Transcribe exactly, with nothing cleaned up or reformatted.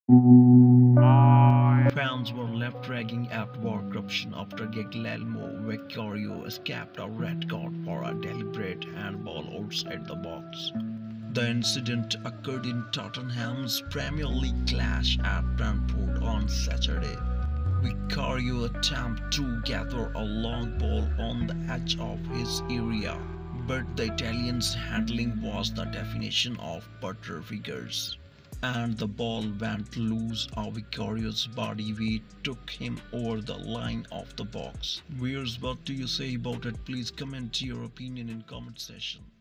Fans were left dragging at war corruption after Guglielmo Vicario escaped a red card for a deliberate handball outside the box. The incident occurred in Tottenham's Premier League clash at Brentford on Saturday. Vicario attempted to gather a long ball on the edge of his area, but the Italian's handling was the definition of butter figures, and the ball went loose. A Vicario's body weight took him over the line of the box. Viewers, what do you say about it? Please comment your opinion in comment section.